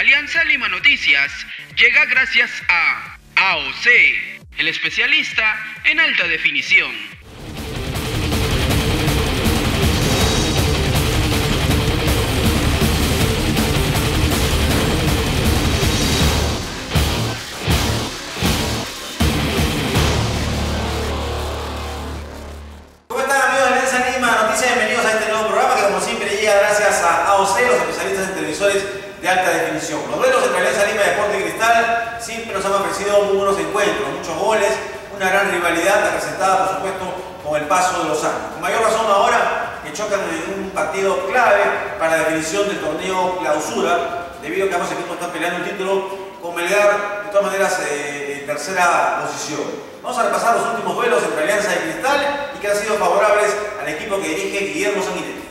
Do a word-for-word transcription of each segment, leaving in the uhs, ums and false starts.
Alianza Lima Noticias llega gracias a A O C, el especialista en alta definición. ¿Cómo están, amigos de Alianza Lima Noticias? Bienvenidos a este nuevo programa que, como siempre, llega gracias a A O C, los especialistas en televisores de alta definición. Los duelos entre Alianza Lima y Deportes Cristal siempre nos han ofrecido muy buenos encuentros, muchos goles, una gran rivalidad representada, por supuesto, con el paso de los años. Con mayor razón ahora que chocan en un partido clave para la definición del torneo Clausura, debido a que ambos equipos están peleando un título con Melgar, de todas maneras, eh, en tercera posición. Vamos a repasar los últimos duelos entre Alianza y Cristal y que han sido favorables al equipo que dirige Guillermo Sanguinetti.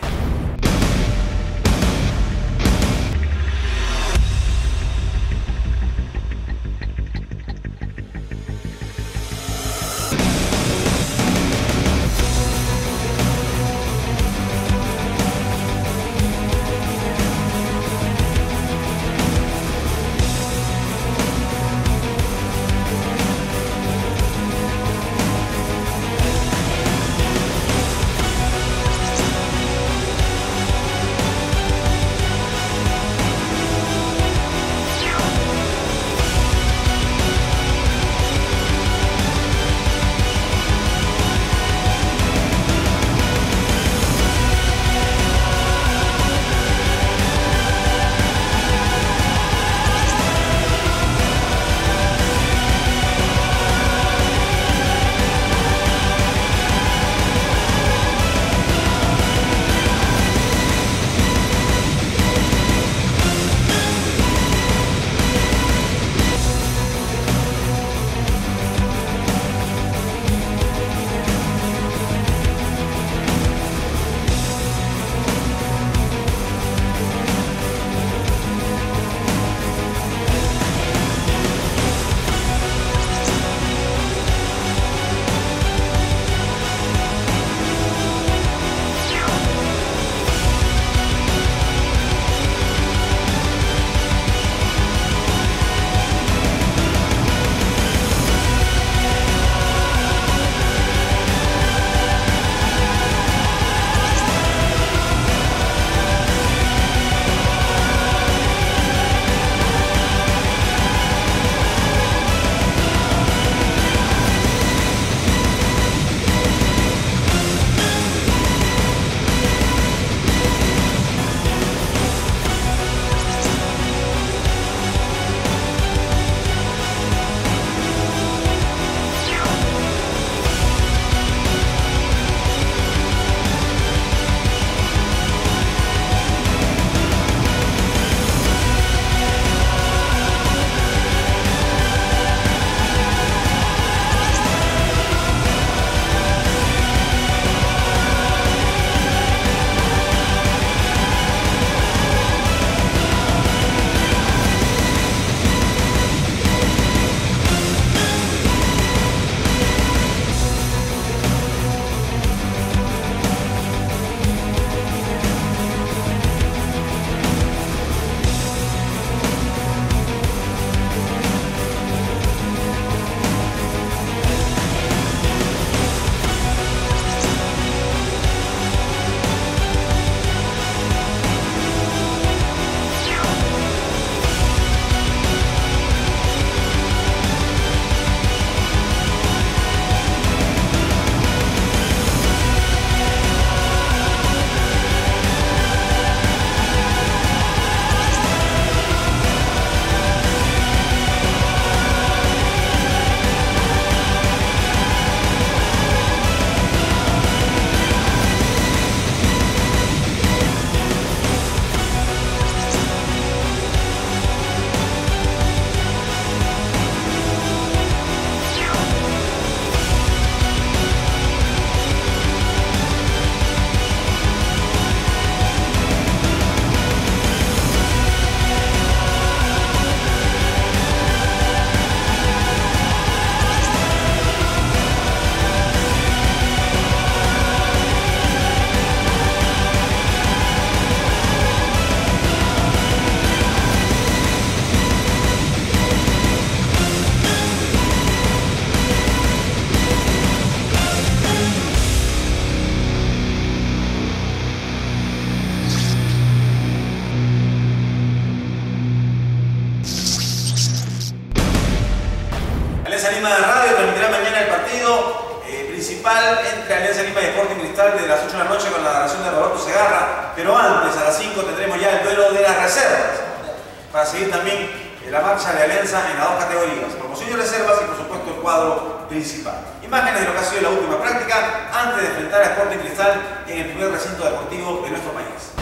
central entre Alianza Lima y Sporting Cristal desde las ocho de la noche con la narración de Roberto Segarra, pero antes a las cinco tendremos ya el duelo de las reservas para seguir también la marcha de Alianza en las dos categorías, promoción y reservas y por supuesto el cuadro principal. Imágenes de lo que ha sido la última práctica antes de enfrentar a Sporting Cristal en el primer recinto deportivo de nuestro país.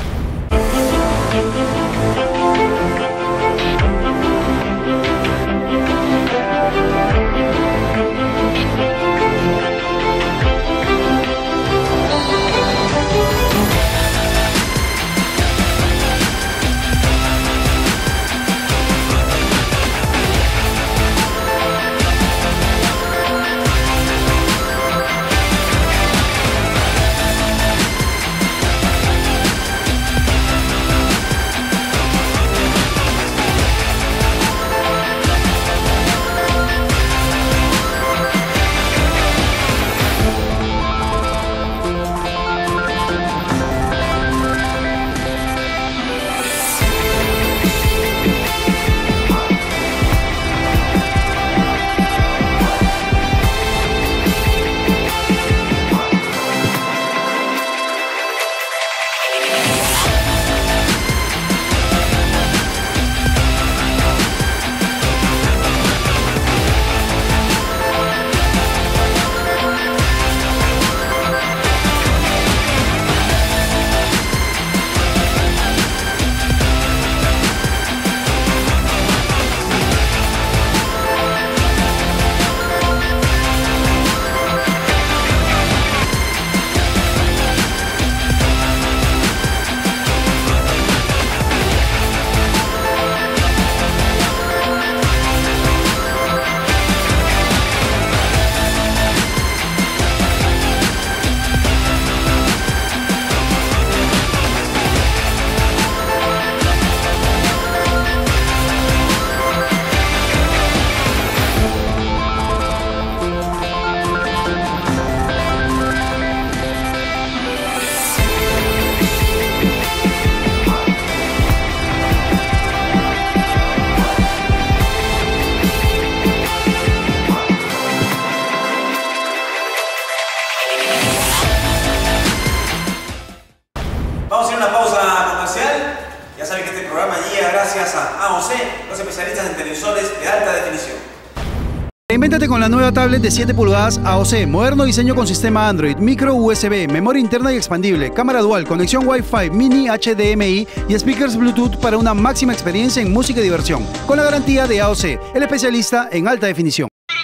Gracias a A O C, los especialistas en televisores de alta definición. Reinvéntate con la nueva tablet de siete pulgadas A O C, moderno diseño con sistema Android, micro U S B, memoria interna y expandible, cámara dual, conexión Wi-Fi, mini H D M I y speakers Bluetooth para una máxima experiencia en música y diversión, con la garantía de A O C, el especialista en alta definición.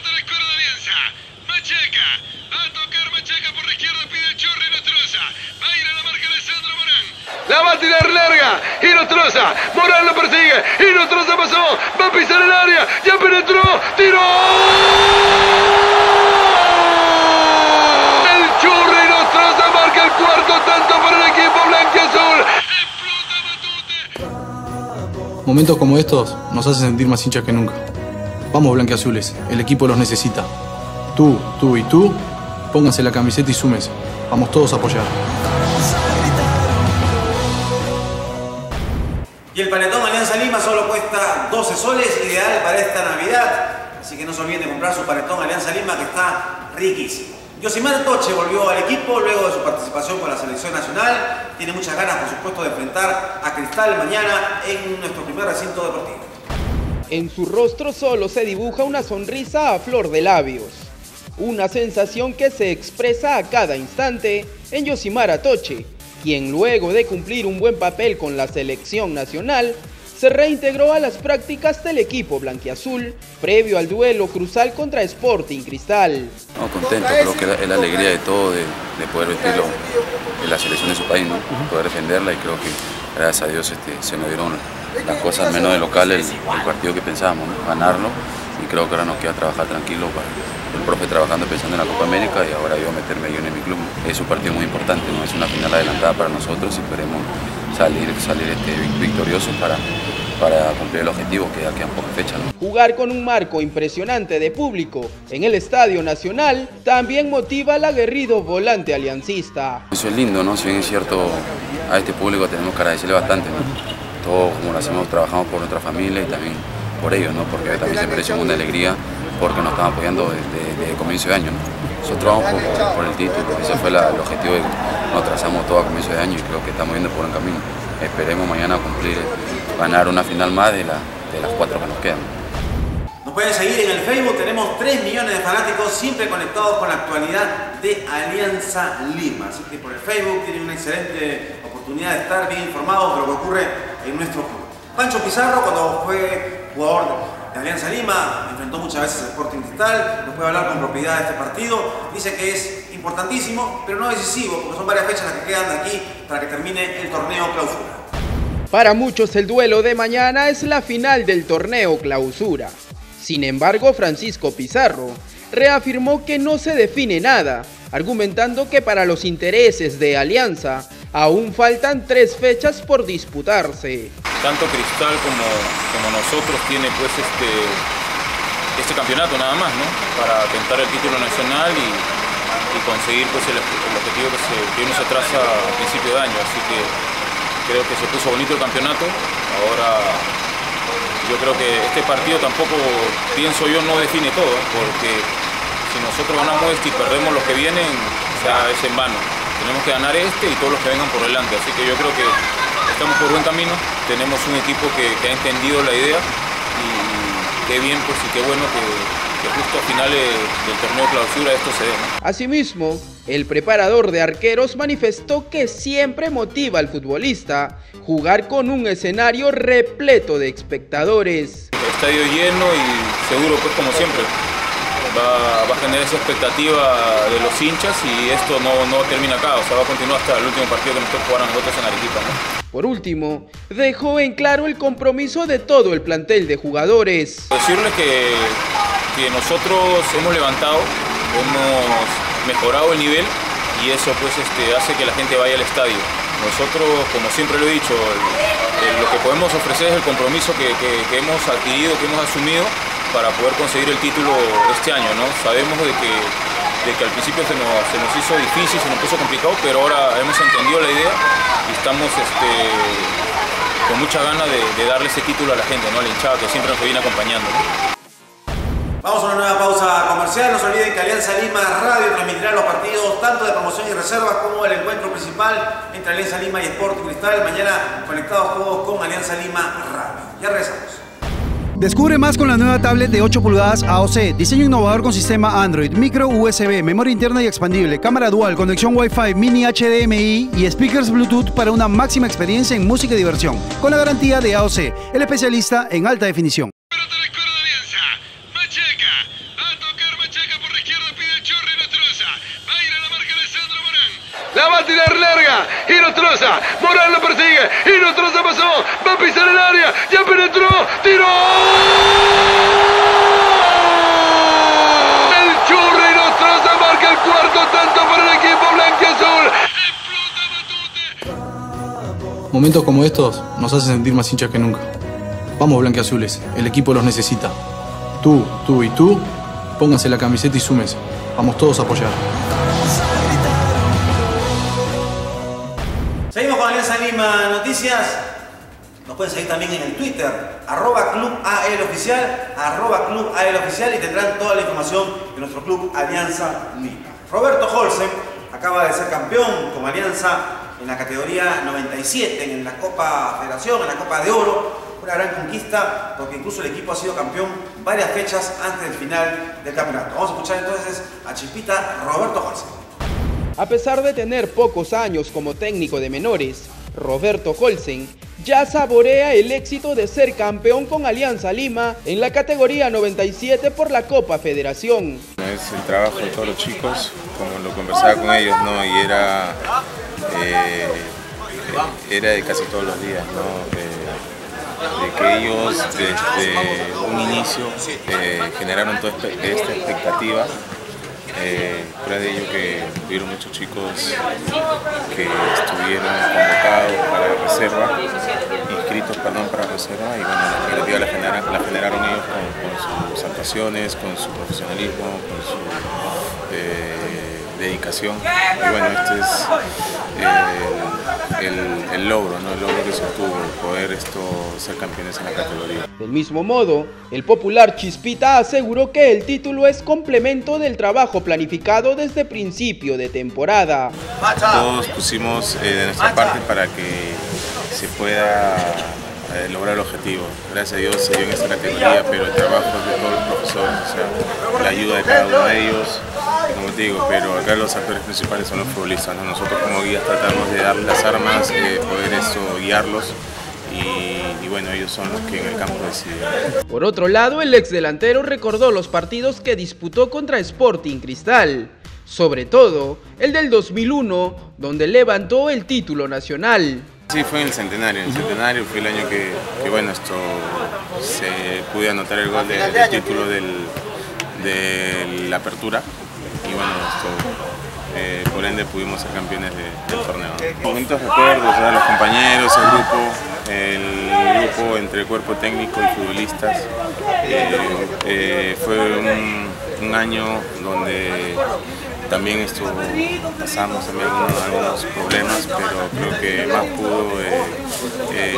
La va a tirar larga, y Nostroza, Morán lo persigue, y Nostroza pasó, va a pisar el área, ya penetró, tiró. El Churri Nostroza marca el cuarto tanto para el equipo blanquiazul. Momentos como estos nos hacen sentir más hinchas que nunca. Vamos blanquiazules, el equipo los necesita. Tú, tú y tú, pónganse la camiseta y súmense. Vamos todos a apoyar. Y el panetón Alianza Lima solo cuesta doce soles, ideal para esta Navidad. Así que no se olviden de comprar su panetón Alianza Lima, que está riquísimo. Yosimar Toche volvió al equipo luego de su participación con la selección nacional. Tiene muchas ganas, por supuesto, de enfrentar a Cristal mañana en nuestro primer recinto deportivo. En su rostro solo se dibuja una sonrisa a flor de labios. Una sensación que se expresa a cada instante en Yosimar Toche, quien luego de cumplir un buen papel con la selección nacional, se reintegró a las prácticas del equipo blanquiazul previo al duelo crucial contra Sporting Cristal. No, contento, creo que es la alegría de todo, de, de poder vestirlo en la selección de su país, ¿no? Poder defenderla, y creo que gracias a Dios este, se nos dieron las cosas menos de local, el, el partido que pensábamos, ¿no? Ganarlo, y creo que ahora nos queda trabajar tranquilo para el profe trabajando pensando en la Copa América y ahora yo meterme yo en mi club. Es un partido muy importante, ¿no? Es una final adelantada para nosotros y esperemos salir, salir este, victoriosos para, para cumplir el objetivo, que ya quedan pocas fechas, ¿no? Jugar con un marco impresionante de público en el Estadio Nacional también motiva al aguerrido volante aliancista. Eso es lindo, ¿no? Si bien es cierto, a este público tenemos que agradecerle bastante, ¿no? Todo como lo hacemos, trabajamos por nuestra familia y también por ellos, ¿no? Porque también se merece una alegría porque nos están apoyando desde, desde comienzo de año, ¿no? Nosotros vamos por, por el título, ese fue la, el objetivo que nos trazamos todo a comienzo de año y creo que estamos yendo por un camino. Esperemos mañana cumplir, ganar una final más de, la, de las cuatro que nos quedan. Nos pueden seguir en el Facebook, tenemos tres millones de fanáticos siempre conectados con la actualidad de Alianza Lima. Así que por el Facebook tienen una excelente oportunidad de estar bien informados de lo que ocurre en nuestro club. Pancho Pizarro, cuando fue jugador de Alianza Lima, enfrentó muchas veces al Sporting Cristal, nos puede hablar con propiedad de este partido, dice que es importantísimo, pero no decisivo, porque son varias fechas las que quedan de aquí para que termine el torneo clausura. Para muchos el duelo de mañana es la final del torneo clausura. Sin embargo, Francisco Pizarro reafirmó que no se define nada, argumentando que para los intereses de Alianza aún faltan tres fechas por disputarse. Tanto Cristal como, como nosotros tiene pues este, este campeonato nada más, ¿no? Para tentar el título nacional y, y conseguir pues el, el objetivo que, se, que uno se traza a principio de año. Así que creo que se puso bonito el campeonato. Ahora yo creo que este partido tampoco, pienso yo, no define todo, porque si nosotros ganamos este y perdemos los que vienen, o sea, es en vano. Tenemos que ganar este y todos los que vengan por delante. Así que yo creo que estamos por buen camino, tenemos un equipo que, que ha entendido la idea y qué bien pues y qué bueno que, que justo a finales del torneo clausura esto se dé, ¿no? Asimismo, el preparador de arqueros manifestó que siempre motiva al futbolista jugar con un escenario repleto de espectadores. El estadio lleno y seguro pues como siempre va, va a generar esa expectativa de los hinchas y esto no, no termina acá, o sea va a continuar hasta el último partido que nos toca jugar a nosotros en Arequipa, ¿no? Por último, dejó en claro el compromiso de todo el plantel de jugadores. Decirles que, que nosotros hemos levantado, hemos mejorado el nivel y eso pues este, hace que la gente vaya al estadio. Nosotros, como siempre lo he dicho, el, el, lo que podemos ofrecer es el compromiso que, que, que hemos adquirido, que hemos asumido para poder conseguir el título este año, ¿no? Sabemos de que, de que al principio se nos, se nos hizo difícil, se nos puso complicado, pero ahora hemos entendido la idea y estamos este, con mucha ganas de, de darle ese título a la gente, ¿no? A la hinchada que siempre nos viene acompañando, ¿no? Vamos a una nueva pausa comercial. No se olviden que Alianza Lima Radio transmitirá los partidos tanto de promoción y reservas como el encuentro principal entre Alianza Lima y Sporting Cristal. Mañana conectados todos con Alianza Lima Radio. Ya regresamos. Descubre más con la nueva tablet de ocho pulgadas A O C, diseño innovador con sistema Android, micro U S B, memoria interna y expandible, cámara dual, conexión Wi-Fi, mini H D M I y speakers Bluetooth para una máxima experiencia en música y diversión, con la garantía de A O C, el especialista en alta definición. La va a tirar larga, y Nostroza, Morán lo persigue, y Nostroza pasó, va a pisar el área, ya penetró, tiró. El Churri y Nostroza marca el cuarto tanto para el equipo blanquiazul. Momentos como estos nos hacen sentir más hinchas que nunca. Vamos blanquiazules, el equipo los necesita. Tú, tú y tú, pónganse la camiseta y súmense. Vamos todos a apoyar. Seguimos con Alianza Lima Noticias. Nos pueden seguir también en el Twitter, arroba Club A L Oficial, arroba Club A L Oficial y tendrán toda la información de nuestro club Alianza Lima. Roberto Holsen acaba de ser campeón con Alianza en la categoría noventa y siete, en la Copa Federación, en la Copa de Oro. Una gran conquista porque incluso el equipo ha sido campeón varias fechas antes del final del campeonato. Vamos a escuchar entonces a Chispita Roberto Holsen. A pesar de tener pocos años como técnico de menores, Roberto Holsen ya saborea el éxito de ser campeón con Alianza Lima en la categoría noventa y siete por la Copa Federación. Es el trabajo de todos los chicos, como lo conversaba con ellos, ¿no? Y era, eh, era de casi todos los días, ¿no? De, de que ellos desde un inicio eh, generaron toda esta expectativa. Eh, fuera de ello que hubieron muchos chicos que estuvieron convocados para reserva, inscritos perdón, para reserva y bueno, la expectativa la generaron, la generaron ellos con, con sus actuaciones, con su profesionalismo, con su, eh, dedicación. Y bueno, este es eh, el, el logro, ¿no? El logro que se obtuvo, poder esto, ser campeones en la categoría. Del mismo modo, el popular Chispita aseguró que el título es complemento del trabajo planificado desde principio de temporada. Todos pusimos eh, de nuestra parte para que se pueda eh, lograr el objetivo. Gracias a Dios se dio en esta categoría, pero el trabajo es de todos los profesores, o sea, la ayuda de cada uno de ellos, como te digo, pero acá los actores principales son los futbolistas, ¿no? Nosotros como guías tratamos de darles las armas, de poder esto, guiarlos. Y, y bueno, ellos son los que en el campo deciden. Por otro lado, el ex delantero recordó los partidos que disputó contra Sporting Cristal, sobre todo el del dos mil uno, donde levantó el título nacional. Sí, fue en el centenario, en el centenario fue el año que, que bueno, esto se pude anotar el gol de, del título del, de la apertura y bueno, esto, eh, por ende pudimos ser campeones de, del torneo. Bonitos recuerdos, ¿verdad? Los compañeros, el grupo, el grupo entre cuerpo técnico y futbolistas. Eh, eh, fue un, un año donde también esto, pasamos también algunos, algunos problemas, pero creo que más pudo eh, eh,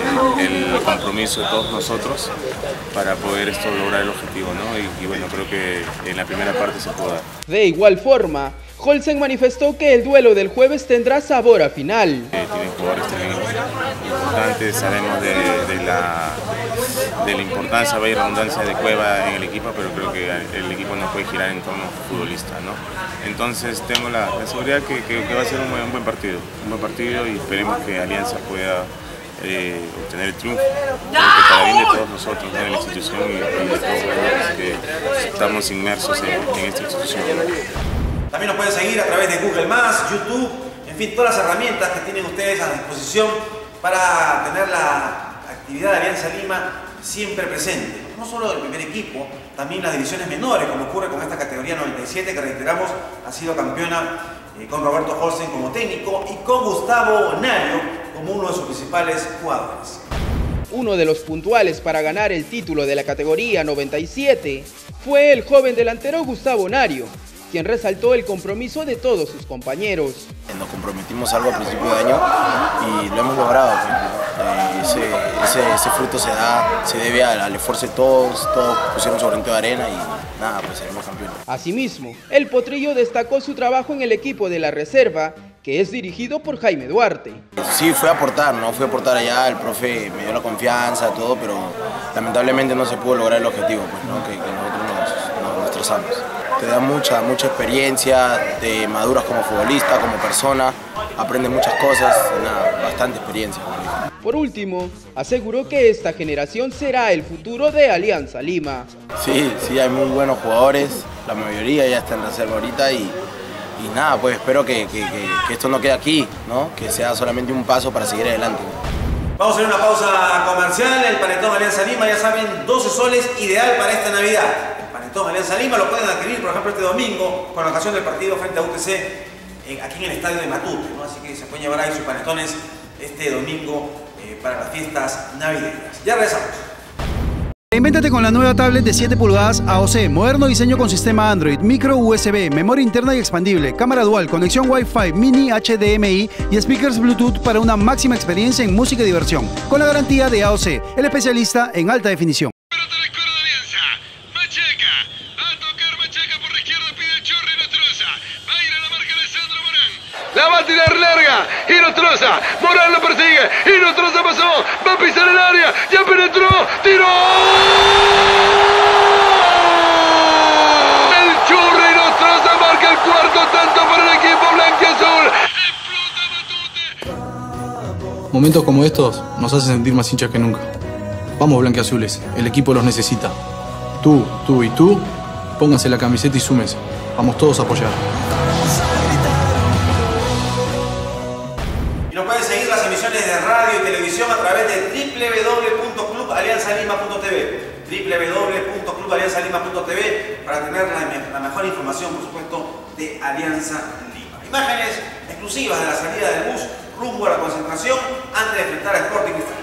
el compromiso de todos nosotros para poder esto lograr el objetivo, ¿no? Y, y bueno, creo que en la primera parte se pudo dar. De igual forma, Holsen manifestó que el duelo del jueves tendrá sabor a final. Eh, tienen jugadores también importantes, sabemos de, de, la, de la importancia, va a ir redundancia de Cueva en el equipo, pero creo que el equipo no puede girar en torno a futbolistas, ¿no? Entonces tengo la, la seguridad que, que, que va a ser un buen, un buen partido, un buen partido y esperemos que Alianza pueda eh, obtener el triunfo. Creo que para bien de todos nosotros, ¿no? En la institución y, y de todos los que estamos inmersos en, en esta institución. También nos pueden seguir a través de Google más, YouTube, en fin, todas las herramientas que tienen ustedes a disposición para tener la actividad de Alianza Lima siempre presente. No solo del primer equipo, también las divisiones menores, como ocurre con esta categoría noventa y siete, que reiteramos ha sido campeona eh, con Roberto Holsen como técnico y con Gustavo Nario como uno de sus principales jugadores. Uno de los puntuales para ganar el título de la categoría noventa y siete fue el joven delantero Gustavo Nario, quien resaltó el compromiso de todos sus compañeros. Nos comprometimos algo a principio de año y lo hemos logrado. Eh, ese, ese, ese fruto se da, se debe al, al esfuerzo de todos, todos pusieron su granito de arena y nada, pues seremos campeones. Asimismo, el Potrillo destacó su trabajo en el equipo de la reserva, que es dirigido por Jaime Duarte. Sí, fue a aportar, ¿no? Fue a aportar allá, el profe me dio la confianza, todo, pero lamentablemente no se pudo lograr el objetivo, pues, ¿no? que, que nosotros nos, nos, nos trazamos. Te da mucha, mucha experiencia, te maduras como futbolista, como persona, aprendes muchas cosas, nada, bastante experiencia. Por último, aseguró que esta generación será el futuro de Alianza Lima. Sí, sí, hay muy buenos jugadores, la mayoría ya está en reserva ahorita y, y nada, pues espero que, que, que, que esto no quede aquí, ¿no? Que sea solamente un paso para seguir adelante. Vamos a hacer una pausa comercial, el panetón Alianza Lima, ya saben, doce soles, ideal para esta Navidad. Panetón Alianza Lima lo pueden adquirir, por ejemplo, este domingo con la ocasión del partido frente a U T C eh, aquí en el estadio de Matute, ¿no? Así que se pueden llevar ahí sus panetones este domingo eh, para las fiestas navideñas. Ya regresamos. Invéntate con la nueva tablet de siete pulgadas A O C, moderno diseño con sistema Android, micro U S B, memoria interna y expandible, cámara dual, conexión Wi-Fi, mini H D M I y speakers Bluetooth para una máxima experiencia en música y diversión, con la garantía de A O C, el especialista en alta definición. La va a tirar larga, y Nostroza, Morán lo persigue, y Nostroza pasó, va a pisar el área, ya penetró, tiró. El Churri y Nostroza marca el cuarto tanto para el equipo blanquiazul. Momentos como estos nos hacen sentir más hinchas que nunca. Vamos blanquiazules, el equipo los necesita. Tú, tú y tú, pónganse la camiseta y súmense. Vamos todos a apoyar. Y nos pueden seguir las emisiones de radio y televisión a través de w w w punto club alianza lima punto t v, w w w punto club alianza lima punto t v, para tener la, la mejor información, por supuesto, de Alianza Lima. Imágenes exclusivas de la salida del bus rumbo a la concentración antes de enfrentar a Sporting Cristal.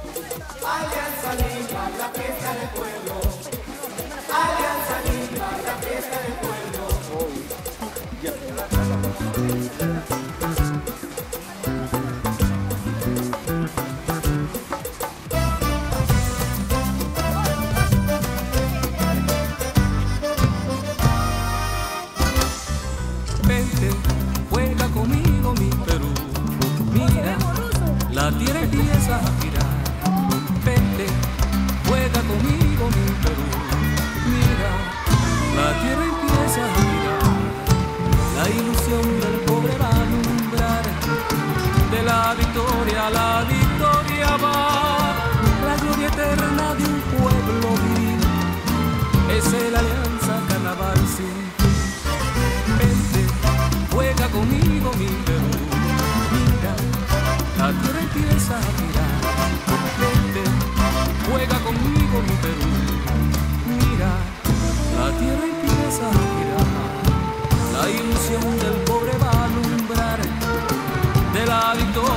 Alianza Lima, la fiesta del pueblo. Alianza Lima, la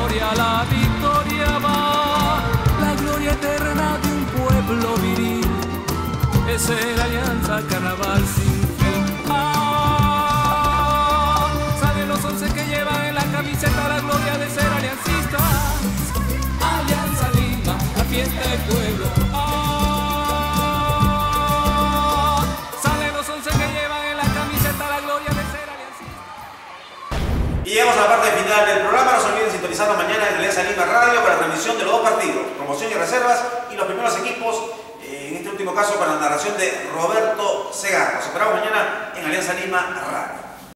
gloria, la victoria va, la gloria eterna de un pueblo viril, es el Alianza Carnaval sin fin. Ah, saben los once que llevan en la camiseta la gloria de ser aliancistas. Alianza Lima, la fiesta del pueblo. Ah, saben los once que llevan en la camiseta la gloria de ser aliancistas. Y llegamos a la parte final del programa. No se olviden sintonizarnos mañana en Alianza Lima Radio para la transmisión de los dos partidos, promoción y reservas, y los primeros equipos, eh, en este último caso con la narración de Roberto Segarra. Nos esperamos mañana en Alianza Lima Radio.